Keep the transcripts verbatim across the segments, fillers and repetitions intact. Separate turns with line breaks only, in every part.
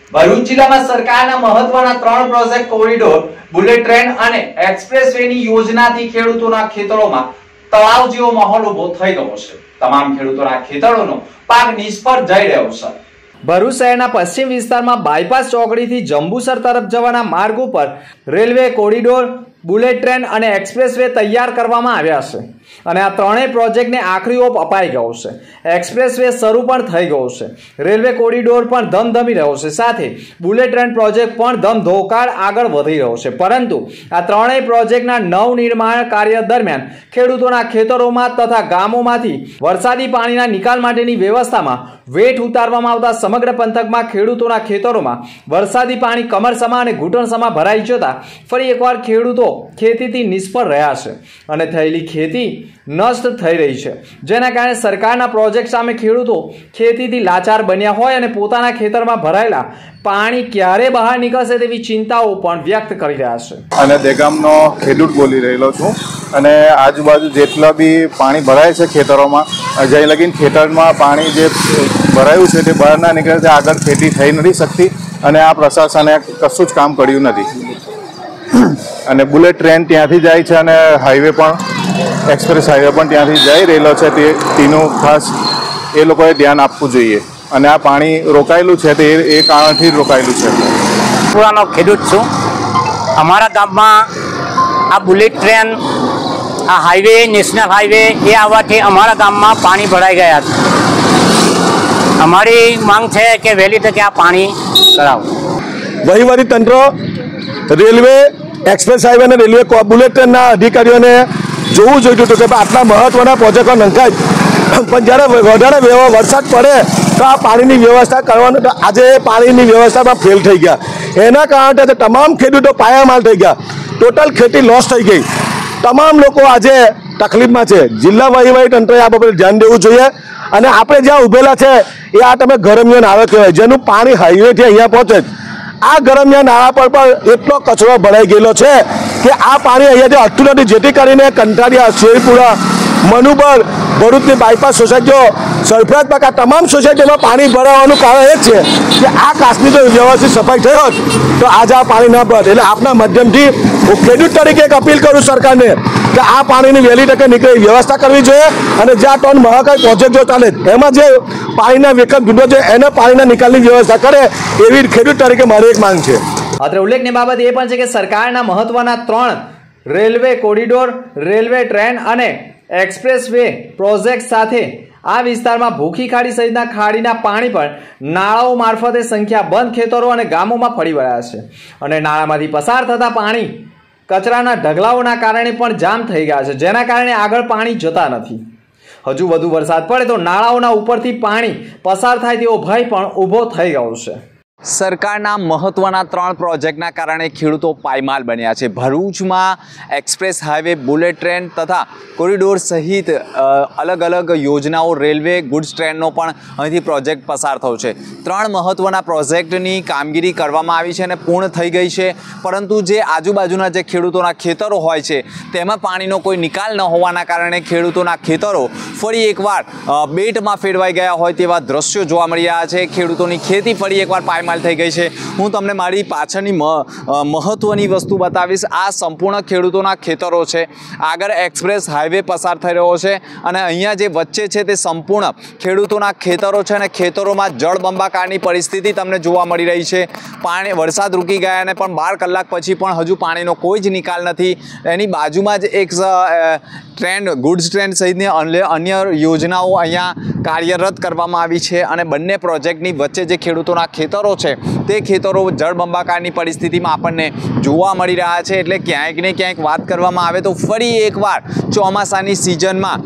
ભરૂચ જિલ્લામાં સરકારના મહત્વના ત્રણ પ્રોજેક્ટ કોરિડોર, બુલેટ ટ્રેન અને એક્સપ્રેસ વેની યોજનાથી ખેડૂતોના ખેતરોમાં તળાવ જેવો માહોલ ઉભો થઈ ગયો છે। તમામ ખેડૂતોના ખેતરોનો પાક નિષ્ફળ જઈ રહ્યો છે। ભરૂચ શહેરના પશ્ચિમ વિસ્તારમાં બાયપાસ ચોકડીથી જંબુસર તરફ જવાના માર્ગ ઉપર રેલવે કોરિડોર, બુલેટ ટ્રેન અને એક્સપ્રેસ વે તૈયાર કરવામાં આવ્યા છે અને આ ત્રણેય પ્રોજેક્ટને આખરી ઓપ અપાઈ ગયો છે। એક્સપ્રેસ વે શરૂ પણ થઈ ગયો છે, રેલવે કોરિડોર પણ ધમધમી રહ્યો છે, સાથે બુલેટ ટ્રેન પ્રોજેક્ટ પણ ધમધોકાર આગળ વધી રહ્યો છે। પરંતુ આ ત્રણેય પ્રોજેક્ટના નવનિર્માણ કાર્ય દરમિયાન ખેડૂતોના ખેતરોમાં તથા ગામોમાંથી વરસાદી પાણીના નિકાલ માટેની વ્યવસ્થામાં વેઠ ઉતારવામાં આવતા સમગ્ર પંથકમાં ખેડૂતોના ખેતરોમાં વરસાદી પાણી કમરસમા અને ઘૂંટણસમા ભરાઈ જતા ફરી એકવાર ખેડૂતો ખેતીથી નિષ્ફળ રહ્યા છે અને થયેલી ખેતી નષ્ટ થઈ રહી છે, જેના કારણે સરકારના પ્રોજેક્ટ સામે ખેડૂતો ખેતીથી લાચાર બન્યા હોય અને પોતાના ખેતરમાં ભરાયેલા પાણી ક્યારે બહાર નીકળશે તેવી ચિંતાઓ પણ વ્યક્ત કરી રહ્યા છે।
અને દેગામનો ખેડૂત બોલી રહેલો છું અને આજુબાજુ જેટલા બી પાણી ભરાય છે ખેતરોમાં, જ્યાં લગીને ખેતરમાં પાણી જે ભરાયું છે તે બહાર ના નીકળે છે, આગળ ખેતી થઈ નથી શકતી અને આ પ્રશાસને કશું જ કામ કર્યું નથી। અને બુલેટ ટ્રેન ત્યાંથી જાય છે અને હાઈવે પણ, એક્સપ્રેસ હાઈવે પણ ત્યાંથી જઈ રહેલો છે, તે તેનું ખાસ એ લોકોએ ધ્યાન આપવું જોઈએ અને આ પાણી રોકાયેલું છે તે એ કારણથી જ રોકાયેલું છે।
પુરાનો ખેડૂત છું। અમારા ગામમાં આ બુલેટ ટ્રેન, આ હાઈવે, નેશનલ હાઈવે એ આવવાથી અમારા ગામમાં પાણી ભરાઈ ગયા છે। અમારી માંગ છે કે વહેલી તકે આ પાણી કરાવો।
વહીવટી તંત્ર, રેલવે, એક્સપ્રેસ હાઈવે અને રેલવે બુલેટ ટ્રેનના અધિકારીઓને જોવું જોઈતું હતું કે આટલા મહત્વના પ્રોજેક્ટો નંખાય, પણ જ્યારે વધારે વરસાદ પડે તો આ પાણીની વ્યવસ્થા કરવાનું, તો આજે પાણીની વ્યવસ્થામાં ફેલ થઈ ગયા। એના કારણે તમામ ખેડૂતો પાયામાલ થઈ ગયા, ટોટલ ખેતી લોસ થઈ ગઈ, તમામ લોકો આજે તકલીફમાં છે। જિલ્લા વહીવટી તંત્રએ આ બાબતે ધ્યાન દેવું જોઈએ અને આપણે જ્યાં ઉભેલા છે એ આ તમે ગરમિયા નાળા કહેવાય, જેનું પાણી હાઈવેથી અહીંયા પહોંચે, આ ગરમિયા નાળા પર પણ એટલો કચરો ભરાઈ ગયેલો છે કે આ પાણી અહીંયાથી અટતું નથી, જેથી કરીને કંટાળિયા, શેરપુરા, મનુબર, ભરૂચની બાયપાસ સોસાયટીઓ, સરફરાજ, આ તમામ સોસાયટીમાં પાણી ભરાવાનું કારણ એ જ છે કે આ કાચની જો વ્યવસ્થિત સફાઈ થઈ હોત તો આજે આ પાણી ન ભરત। એટલે આપના માધ્યમથી હું ખેડૂત તરીકે એક અપીલ કરું સરકારને કે આ પાણીની વહેલી તકે નીકળી વ્યવસ્થા કરવી જોઈએ અને જ્યાં ટોન મહાકાય પ્રોજેક્ટ જો ચાલે એમાં જે પાણીના વિકલ્પ ઢૂંઢો છે એને પાણીના નિકાલની વ્યવસ્થા કરે, એવી ખેડૂત તરીકે મારી એક માંગ છે।
અત્રે ઉલ્લેખનીય બાબત એ પણ છે કે સરકારના મહત્વના ત્રણ રેલવે કોરિડોર, રેલવે ટ્રેન અને એક્સપ્રેસ વે પ્રોજેક્ટ સાથે આ વિસ્તારમાં ભૂખી ખાડી સહિતના ખાડીના પાણી પણ નાળાઓ મારફતે સંખ્યાબંધ ખેતરો અને ગામોમાં ફરી વળ્યા છે અને નાળામાંથી પસાર થતા પાણી કચરાના ઢગલાઓના કારણે પણ જામ થઈ ગયા છે, જેના કારણે આગળ પાણી જતા નથી। હજુ વધુ વરસાદ પડે તો નાળાઓના ઉપરથી પાણી પસાર થાય તેવો ભય પણ ઊભો થઈ ગયો છે। સરકારના મહત્વના ત્રણ પ્રોજેક્ટના કારણે ખેડૂતો પાયમાલ બન્યા છે। ભરૂચમાં એક્સપ્રેસ હાઈવે, બુલેટ ટ્રેન તથા કોરિડોર સહિત અલગ અલગ યોજનાઓ, રેલવે, ગુડ્સ ટ્રેનનો પણ અહીંથી પ્રોજેક્ટ પસાર થયો છે। ત્રણ મહત્વના પ્રોજેક્ટની કામગીરી કરવામાં આવી છે અને પૂર્ણ થઈ ગઈ છે, પરંતુ જે આજુબાજુના જે ખેડૂતોના ખેતરો હોય છે તેમાં પાણીનો કોઈ નિકાલ ન હોવાના કારણે ખેડૂતોના ખેતરો ફરી એકવાર બેટમાં ફેરવાઈ ગયા હોય તેવા દ્રશ્યો જોવા મળી રહ્યા છે। ખેડૂતોની ખેતી ફરી એકવાર પાયમાલ થઈ ગઈ છે। હું તમને મારી પાછળની મહત્વની વસ્તુ બતાવીશ। આ સંપૂર્ણ ખેડૂતોના ખેતરો છે, આગળ એક્સપ્રેસ હાઈવે પસાર થઈ રહ્યો છે અને અહીંયા જે વચ્ચે છે તે સંપૂર્ણ ખેડૂતોના ખેતરો છે અને ખેતરોમાં જળબંબાકારની પરિસ્થિતિ તમને જોવા મળી રહી છે। પાણી, વરસાદ રૂકી ગયા અને પણ બાર કલાક પછી પણ હજુ પાણીનો કોઈ જ નિકાલ નથી। એની બાજુમાં જ એક ટ્રેન, ગુડ્સ ટ્રેન સહિતની અન્ય યોજનાઓ અહીંયા કાર્યરત કરવામાં આવી છે અને બંને પ્રોજેક્ટની વચ્ચે જે ખેડૂતોના ખેતરો છે તે ખેતરો જળબંબાકારની પરિસ્થિતિમાં આપણને જોવા મળી રહ્યા છે। એટલે ક્યાંક ને ક્યાંક વાત કરવામાં આવે તો ફરી એકવાર ચોમાસાની સિઝનમાં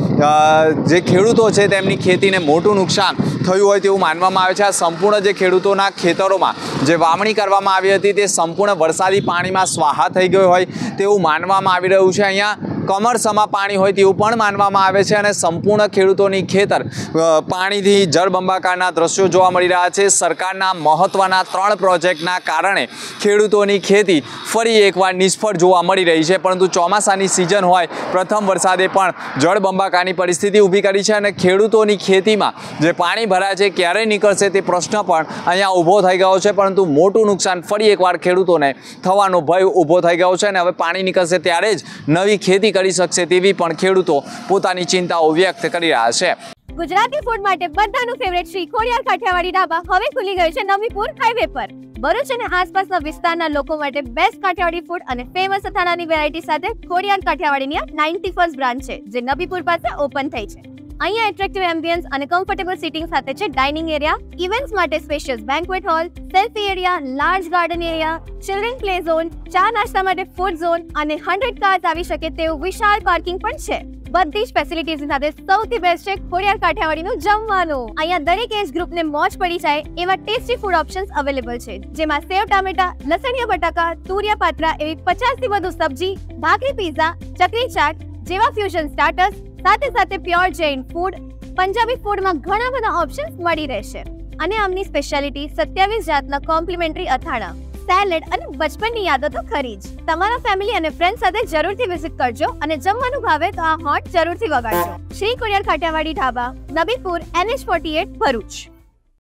જે ખેડૂતો છે તેમની ખેતીને મોટું નુકસાન થયું હોય તેવું માનવામાં આવે છે। આ સંપૂર્ણ જે ખેડૂતોના ખેતરોમાં જે વાવણી કરવામાં આવી હતી તે સંપૂર્ણ વરસાદી પાણીમાં સ્વાહા થઈ ગઈ હોય તેવું માનવામાં આવી રહ્યું છે। અહીંયા કમરસમાં પાણી હોય તેવું પણ માનવામાં આવે છે અને સંપૂર્ણ ખેડૂતોની ખેતર પાણીથી જળબંબાકારના દ્રશ્યો જોવા મળી રહ્યા છે। સરકારના મહત્વના ત્રણ પ્રોજેક્ટના કારણે ખેડૂતોની ખેતી ફરી એકવાર નિષ્ફળ જોવા મળી રહી છે, પરંતુ ચોમાસાની સિઝન હોય, પ્રથમ વરસાદે પણ જળબંબાકારની પરિસ્થિતિ ઊભી કરી છે અને ખેડૂતોની ખેતીમાં જે પાણી ભરાય છે ક્યારે નીકળશે તે પ્રશ્ન પણ અહીંયા ઊભો થઈ ગયો છે, પરંતુ મોટું નુકસાન ફરી એકવાર ખેડૂતોને થવાનો ભય ઊભો થઈ ગયો છે અને હવે પાણી નીકળશે ત્યારે જ નવી ખેતી કરી શકશે તેવી પણ ખેડૂતો પોતાની ચિંતાઓ વ્યક્ત કરી રહ્યા છે।
ગુજરાતી ફૂડ માટે બધાનું ફેવરેટ શ્રી ખોડિયાર કાઠિયાવાડી ઢાબા હવે ખુલી ગયું છે નવીપુર હાઈવે પર। ભરૂચ અને આસપાસના વિસ્તારના લોકો માટે બેસ્ટ કાઠિયાવાડી ફૂડ અને ફેમસ અથાણાની વેરાયટી સાથે ખોડિયાર કાઠિયાવાડીની આ નાઇન્ટી ફર્સ્ટ બ્રાન્ચ છે, જે નવીપુર પાસે ઓપન થઈ છે। અહીંયા એટ્રેક્ટિવ એમ્બિયન્સ અને કમ્ફર્ટેબલ સિટિંગ સાથે છે ડાઇનિંગ એરિયા, ઇવેન્ટ્સ માટે spacious banquet hall, selfie area, large garden area, children play zone, ચા નાસ્તા માટે ફૂડ ઝોન અને હંડ્રેડ કાર્સ આવી શકે તેવું વિશાળ પાર્કિંગ પણ છે। બધી જ ફેસિલિટીઝ સાથે સૌથી બેસ્ટ છે ખોડિયાર કાઠિયાવાડીનું જમવાનું। અહીંયા દરેક એજ ગ્રુપને મોજ પડી જાય એવા ટેસ્ટી ફૂડ ઓપ્શન્સ અવેલેબલ છે, જેમાં સેવ ટામેટા, લસણિયા બટાકા, તુરિયા પાત્રા એવી પચાસ થી વધુ સબ્જી, ભાખરી, પીઝા, ચકરી ચાટ જેવા ફ્યુઝન સ્ટાર્ટર્સ સાથે સાથે પ્યોર જૈન ફૂડ, પંજાબી ફૂડમાં ઘણા બધા ઓપ્શન્સ મળી રહેશે। અને આમની સ્પેશિયાલિટી સત્યાવીસ જાતના કોમ્પ્લિમેન્ટરી અથાણા, સેલેડ અને બચપનની યાદો તો ખરી જ। તમારા ફેમિલી અને ફ્રેન્ડ સાથે જરૂરથી વિઝિટ કરજો અને જમવાનું ભાવે તો આ હોટ જરૂરથી વગાડજો। Shri Khodiyar Kathiawadi dhaba, Nabipur, N H forty eight, Bharuch.